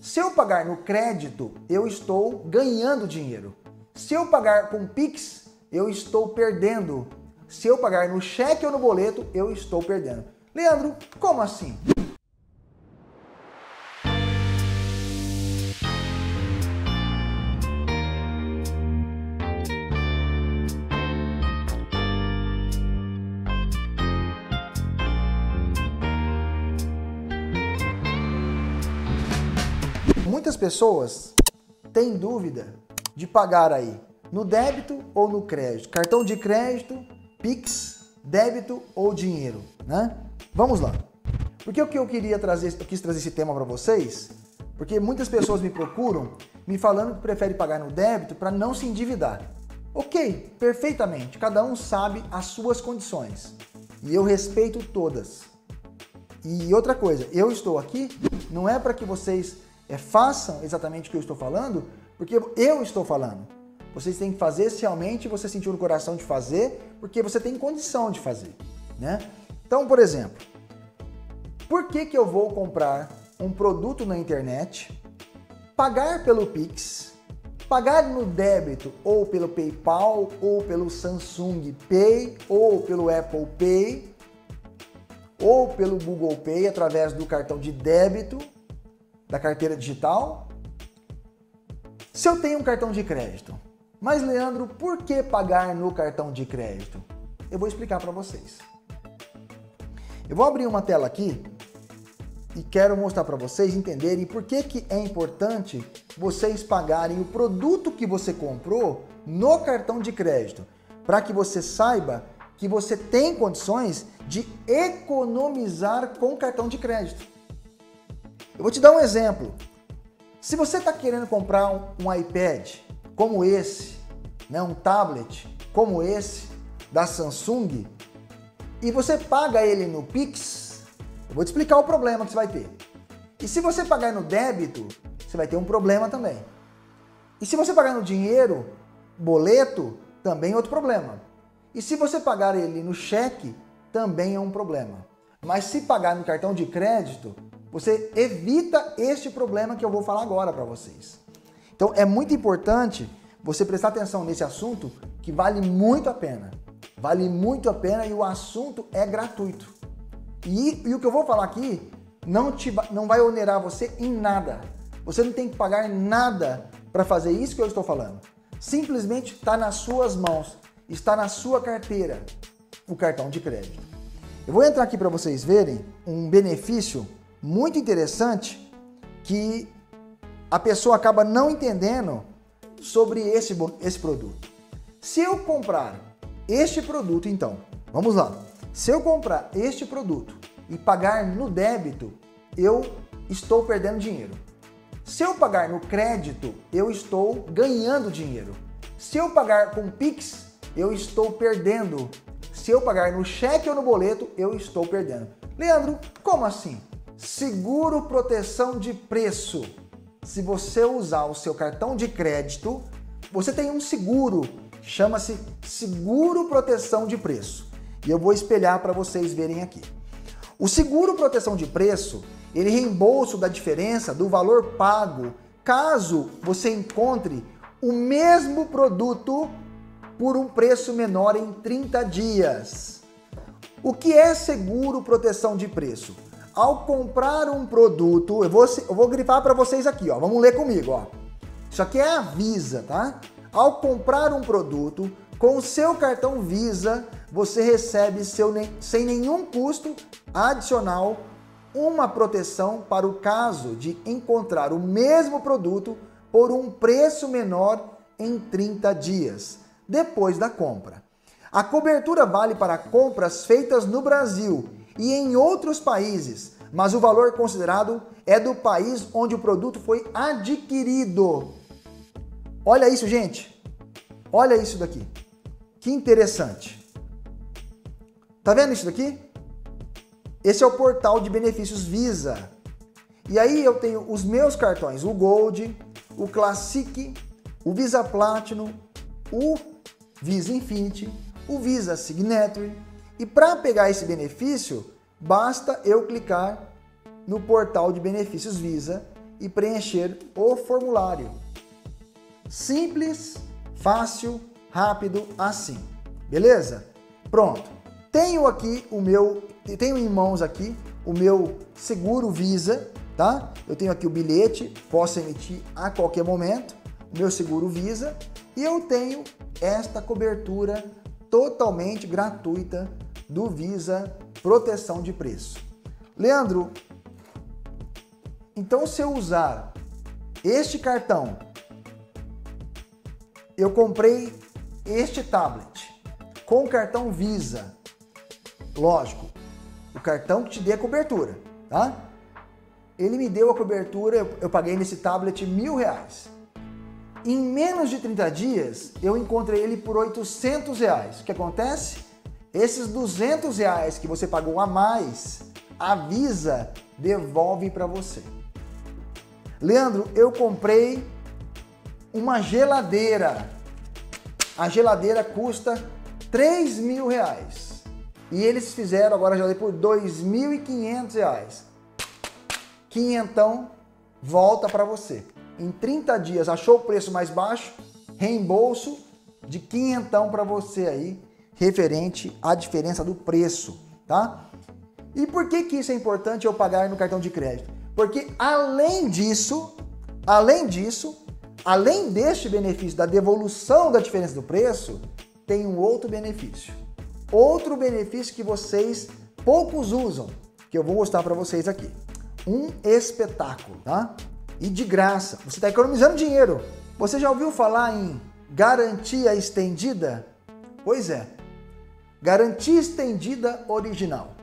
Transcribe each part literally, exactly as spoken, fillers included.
Se eu pagar no crédito, eu estou ganhando dinheiro. Se eu pagar com Pix, eu estou perdendo. Se eu pagar no cheque ou no boleto, eu estou perdendo. Leandro, como assim? Muitas pessoas têm dúvida de pagar aí no débito ou no crédito, cartão de crédito, Pix, débito ou dinheiro, né? Vamos lá. Porque o que eu queria trazer, eu quis trazer esse tema para vocês, porque muitas pessoas me procuram me falando que prefere pagar no débito para não se endividar. Ok, perfeitamente, cada um sabe as suas condições e eu respeito todas. E outra coisa, eu estou aqui não é para que vocês É, façam exatamente o que eu estou falando, porque eu estou falando. Vocês têm que fazer se realmente você sentiu no coração de fazer, porque você tem condição de fazer, né? Então, por exemplo, por que que eu vou comprar um produto na internet, pagar pelo Pix, pagar no débito ou pelo PayPal, ou pelo Samsung Pay, ou pelo Apple Pay, ou pelo Google Pay através do cartão de débito, da carteira digital, se eu tenho um cartão de crédito? Mas, Leandro, por que pagar no cartão de crédito? Eu vou explicar para vocês. Eu vou abrir uma tela aqui e quero mostrar para vocês entenderem por que que é importante vocês pagarem o produto que você comprou no cartão de crédito, para que você saiba que você tem condições de economizar com o cartão de crédito. Eu vou te dar um exemplo. Se você está querendo comprar um, um iPad como esse, né, um tablet como esse da Samsung, e você paga ele no Pix, eu vou te explicar o problema que você vai ter. E se você pagar no débito, você vai ter um problema também. E se você pagar no dinheiro, boleto, também é outro problema. E se você pagar ele no cheque, também é um problema. Mas se pagar no cartão de crédito, você evita este problema que eu vou falar agora para vocês. Então é muito importante você prestar atenção nesse assunto, que vale muito a pena. Vale muito a pena e o assunto é gratuito. E, e o que eu vou falar aqui não, te, não vai onerar você em nada. Você não tem que pagar nada para fazer isso que eu estou falando. Simplesmente está nas suas mãos, está na sua carteira o cartão de crédito. Eu vou entrar aqui para vocês verem um benefício muito interessante que a pessoa acaba não entendendo sobre esse, esse produto. Se eu comprar este produto, então, vamos lá. Se eu comprar este produto e pagar no débito, eu estou perdendo dinheiro. Se eu pagar no crédito, eu estou ganhando dinheiro. Se eu pagar com Pix, eu estou perdendo. Se eu pagar no cheque ou no boleto, eu estou perdendo. Leandro, como assim? Seguro proteção de preço. Se você usar o seu cartão de crédito, você tem um seguro, chama-se seguro proteção de preço. E eu vou espelhar para vocês verem aqui. O seguro proteção de preço, ele reembolsa da diferença do valor pago, caso você encontre o mesmo produto por um preço menor em trinta dias. O que é seguro proteção de preço? Ao comprar um produto, eu vou, eu vou grifar para vocês aqui, ó. Vamos ler comigo, ó. Isso aqui é a Visa, tá? Ao comprar um produto, com o seu cartão Visa, você recebe seu, sem nenhum custo adicional uma proteção para o caso de encontrar o mesmo produto por um preço menor em trinta dias, depois da compra. A cobertura vale para compras feitas no Brasil e em outros países, mas o valor considerado é do país onde o produto foi adquirido. Olha isso, gente. Olha isso daqui. Que interessante. Tá vendo isso daqui? Esse é o portal de benefícios Visa. E aí eu tenho os meus cartões, o Gold, o Classic, o Visa Platinum, o Visa Infinity, o Visa Signature. E para pegar esse benefício, basta eu clicar no portal de benefícios Visa e preencher o formulário. Simples, fácil, rápido, assim. Beleza? Pronto. Tenho aqui o meu, tenho em mãos aqui o meu seguro Visa, tá? Eu tenho aqui o bilhete, posso emitir a qualquer momento, o meu seguro Visa, e eu tenho esta cobertura totalmente gratuita do Visa Proteção de Preço. Leandro, então se eu usar este cartão, eu comprei este tablet com o cartão Visa, lógico, o cartão que te dê a cobertura, tá? Ele me deu a cobertura, eu, eu paguei nesse tablet mil reais. Em menos de trinta dias, eu encontrei ele por oitocentos reais. O que acontece? Esses duzentos reais que você pagou a mais, a Visa devolve para você. Leandro, eu comprei uma geladeira. A geladeira custa três mil reais. E eles fizeram agora a geladeira por dois mil e quinhentos reais. Quinhentão volta para você. Em trinta dias, achou o preço mais baixo? Reembolso de quinhentão para você aí, referente à diferença do preço, tá? E por que que isso é importante eu pagar no cartão de crédito? Porque além disso, além disso, além deste benefício da devolução da diferença do preço, tem um outro benefício. Outro benefício que vocês poucos usam, que eu vou mostrar para vocês aqui. Um espetáculo, tá? E de graça. Você está economizando dinheiro. Você já ouviu falar em garantia estendida? Pois é. Garantia estendida original.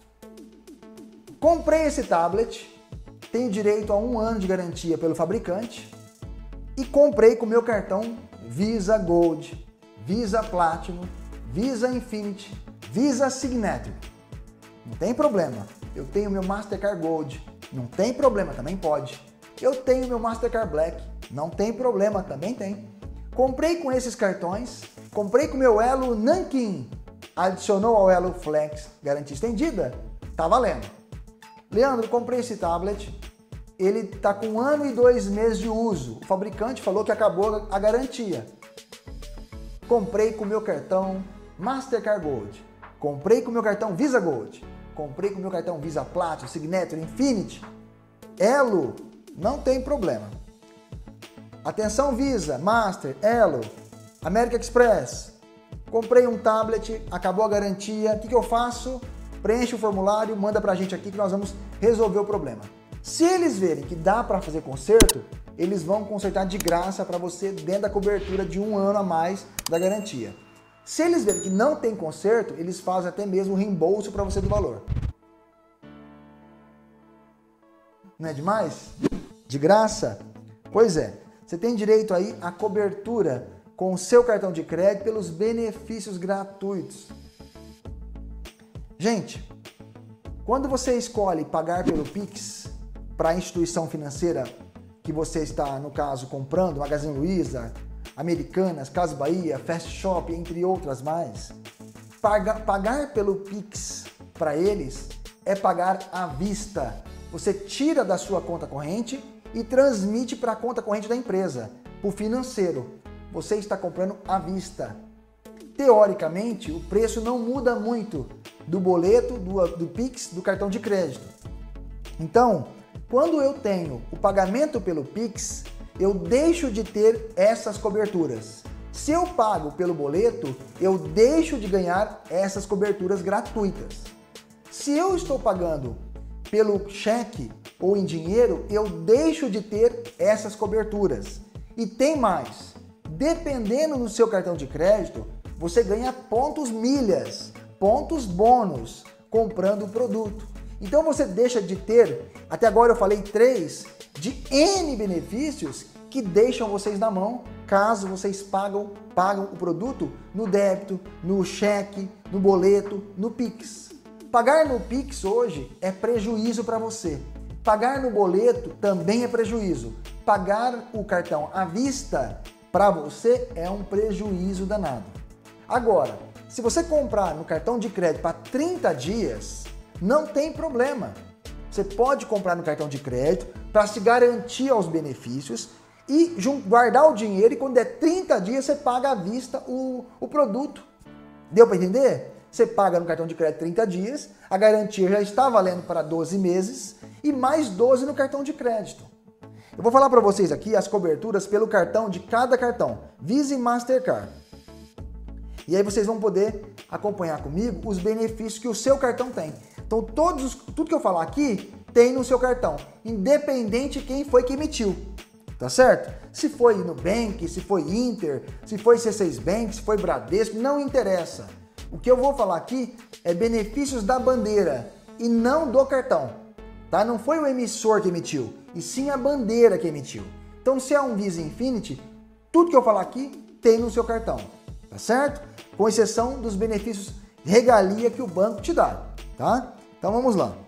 Comprei esse tablet, tenho direito a um ano de garantia pelo fabricante e comprei com meu cartão Visa Gold, Visa Platinum, Visa Infinity, Visa Signature. Não tem problema. Eu tenho meu Mastercard Gold. Não tem problema, também pode. Eu tenho meu Mastercard Black. Não tem problema, também tem. Comprei com esses cartões. Comprei com meu Elo Nankin. Adicionou ao Elo Flex garantia estendida. Tá valendo. Leandro, comprei esse tablet. Ele tá com um ano e dois meses de uso. O fabricante falou que acabou a garantia. Comprei com meu cartão Mastercard Gold. Comprei com meu cartão Visa Gold. Comprei com meu cartão Visa Platinum, Signature, Infinity. Elo, não tem problema. Atenção Visa, Master, Elo, American Express. Comprei um tablet, acabou a garantia. O que, que eu faço? Preenche o formulário, manda pra gente aqui que nós vamos resolver o problema. Se eles verem que dá para fazer conserto, eles vão consertar de graça para você dentro da cobertura de um ano a mais da garantia. Se eles verem que não tem conserto, eles fazem até mesmo um reembolso para você do valor. Não é demais? De graça? Pois é, você tem direito aí à cobertura com o seu cartão de crédito pelos benefícios gratuitos. Gente, quando você escolhe pagar pelo Pix para a instituição financeira que você está, no caso, comprando, Magazine Luiza, Americanas, Casas Bahia, Fast Shop, entre outras mais, pagar, pagar pelo Pix para eles é pagar à vista. Você tira da sua conta corrente e transmite para a conta corrente da empresa, para o financeiro. Você está comprando à vista. Teoricamente, o preço não muda muito do boleto, do, do Pix, do cartão de crédito. Então, quando eu tenho o pagamento pelo Pix, eu deixo de ter essas coberturas. Se eu pago pelo boleto, eu deixo de ganhar essas coberturas gratuitas. Se eu estou pagando pelo cheque ou em dinheiro, eu deixo de ter essas coberturas. E tem mais, dependendo do seu cartão de crédito, você ganha pontos milhas, pontos bônus comprando o produto. Então você deixa de ter, até agora eu falei três, de N benefícios que deixam vocês na mão caso vocês pagam, pagam o produto no débito, no cheque, no boleto, no Pix. Pagar no Pix hoje é prejuízo para você. Pagar no boleto também é prejuízo. Pagar o cartão à vista para você é um prejuízo danado. Agora, se você comprar no cartão de crédito para trinta dias, não tem problema. Você pode comprar no cartão de crédito para se garantir aos benefícios e guardar o dinheiro e quando der trinta dias você paga à vista o, o produto. Deu para entender? Você paga no cartão de crédito trinta dias, a garantia já está valendo para doze meses e mais doze no cartão de crédito. Eu vou falar para vocês aqui as coberturas pelo cartão de cada cartão, Visa e Mastercard. E aí vocês vão poder acompanhar comigo os benefícios que o seu cartão tem. Então todos, tudo que eu falar aqui tem no seu cartão, independente de quem foi que emitiu. Tá certo? Se foi Nubank, se foi Inter, se foi C seis Bank, se foi Bradesco, não interessa. O que eu vou falar aqui é benefícios da bandeira e não do cartão. Tá? Não foi o emissor que emitiu, e sim a bandeira que emitiu. Então se é um Visa Infinity, tudo que eu falar aqui tem no seu cartão. Tá certo? Com exceção dos benefícios regalia que o banco te dá. Tá? Então vamos lá.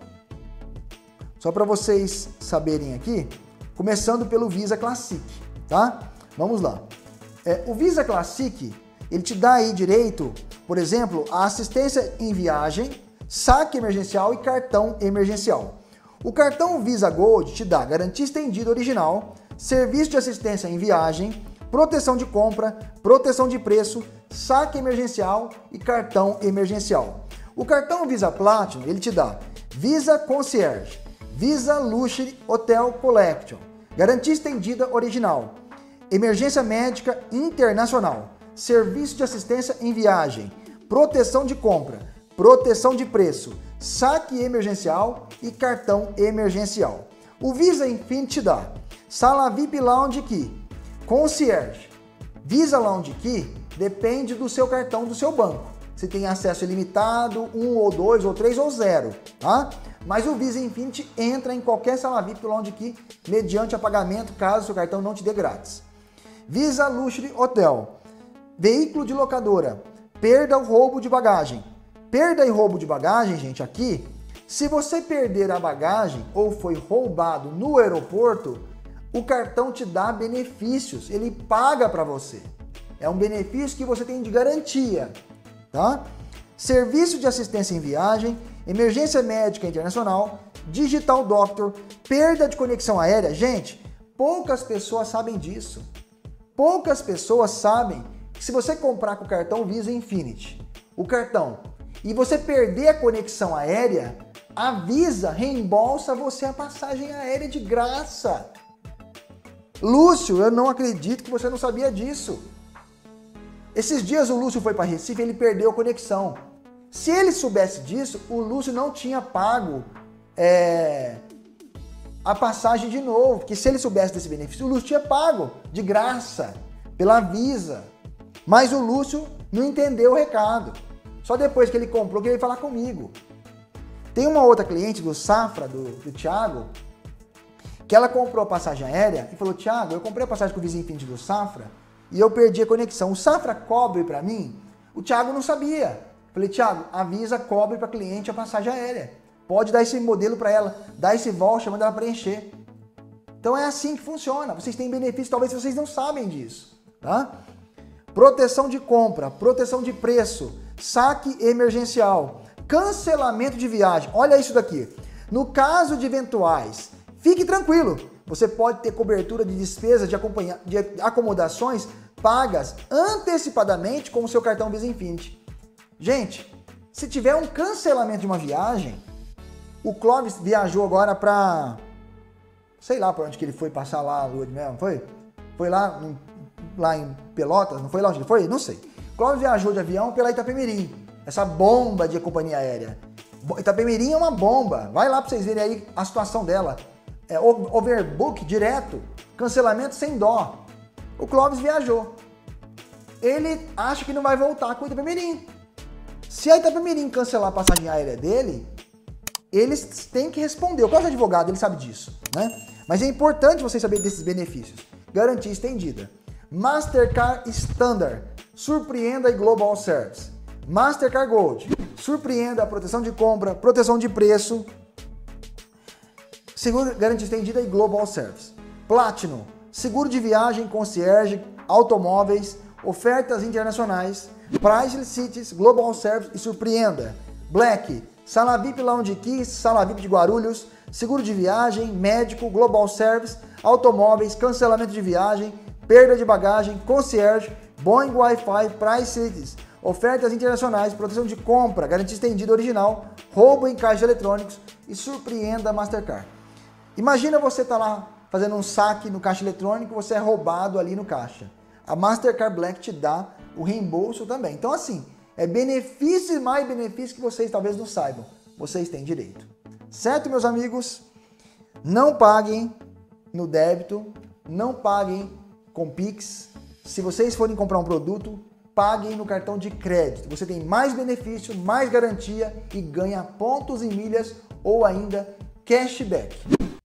Só para vocês saberem aqui, começando pelo Visa Classic, tá? Vamos lá. É, o Visa Classic, ele te dá aí direito, por exemplo, a assistência em viagem, saque emergencial e cartão emergencial. O cartão Visa Gold te dá garantia estendida original, serviço de assistência em viagem, proteção de compra, proteção de preço, saque emergencial e cartão emergencial. O cartão Visa Platinum, ele te dá Visa Concierge, Visa Luxury Hotel Collection, garantia estendida original, emergência médica internacional, serviço de assistência em viagem, proteção de compra, proteção de preço, saque emergencial e cartão emergencial. O Visa Infinity dá Sala V I P Lounge Key, Concierge. Visa Lounge Key depende do seu cartão do seu banco. Você tem acesso ilimitado, um ou dois ou três ou zero, tá? Mas o Visa Infinity entra em qualquer sala V I P Lounge Key mediante apagamento, caso o seu cartão não te dê grátis. Visa Luxury Hotel, veículo de locadora, perda ou roubo de bagagem. Perda e roubo de bagagem, gente, aqui, se você perder a bagagem ou foi roubado no aeroporto, o cartão te dá benefícios, ele paga para você. É um benefício que você tem de garantia, tá? Serviço de assistência em viagem, emergência médica internacional, Digital Doctor, perda de conexão aérea. Gente, poucas pessoas sabem disso. Poucas pessoas sabem que se você comprar com o cartão Visa Infinity, o cartão, e você perder a conexão aérea, a Visa reembolsa você a passagem aérea de graça. Lúcio, eu não acredito que você não sabia disso. Esses dias o Lúcio foi para Recife e ele perdeu a conexão. Se ele soubesse disso, o Lúcio não tinha pago é, a passagem de novo, porque se ele soubesse desse benefício, o Lúcio tinha pago de graça pela Visa. Mas o Lúcio não entendeu o recado. Só depois que ele comprou que ele veio falar comigo. Tem uma outra cliente do Safra, do, do Thiago, que ela comprou a passagem aérea e falou: Thiago, eu comprei a passagem com o Visa Infinity do Safra e eu perdi a conexão. O Safra cobre para mim? O Thiago não sabia. Falei: Thiago, a Visa cobre para cliente a passagem aérea. Pode dar esse modelo para ela, dar esse voucher, manda ela preencher. Então é assim que funciona. Vocês têm benefício, talvez vocês não sabem disso, tá? Proteção de compra, proteção de preço, saque emergencial, cancelamento de viagem. Olha isso daqui. No caso de eventuais, fique tranquilo, você pode ter cobertura de despesas de, acompanha... de acomodações pagas antecipadamente com o seu cartão Visa Infinity. Gente, se tiver um cancelamento de uma viagem, o Clóvis viajou agora para, sei lá para onde que ele foi passar lá a lua de mel, não foi? Foi lá, lá em Pelotas, não foi lá onde ele foi? Não sei. Clóvis viajou de avião pela Itapemirim, essa bomba de companhia aérea. Itapemirim é uma bomba, vai lá para vocês verem aí a situação dela. É overbook direto, cancelamento sem dó. O Clóvis viajou. Ele acha que não vai voltar com o Itapemirim. Se a Itapemirim cancelar a passagem aérea dele, eles têm que responder. O Clóvis é advogado, ele sabe disso, né? Mas é importante vocês saberem desses benefícios. Garantia estendida. Mastercard Standard, surpreenda e Global Service. Mastercard Gold, surpreenda a proteção de compra, proteção de preço, seguro, garantia estendida e Global Service. Platinum, seguro de viagem, concierge, automóveis, ofertas internacionais, Priceless Cities, Global Service e surpreenda. Black, sala V I P Lounge Key, sala V I P de Guarulhos, seguro de viagem, médico, global service, automóveis, cancelamento de viagem, perda de bagagem, concierge, Boeing Wi-Fi, Price Cities, ofertas internacionais, proteção de compra, garantia estendida original, roubo em caixas eletrônicos e surpreenda a Mastercard. Imagina você estar tá lá fazendo um saque no caixa eletrônico, você é roubado ali no caixa. A Mastercard Black te dá o reembolso também. Então assim, é benefício e mais benefício que vocês talvez não saibam. Vocês têm direito. Certo, meus amigos? Não paguem no débito, não paguem com Pix. Se vocês forem comprar um produto, paguem no cartão de crédito. Você tem mais benefício, mais garantia e ganha pontos e milhas ou ainda cashback.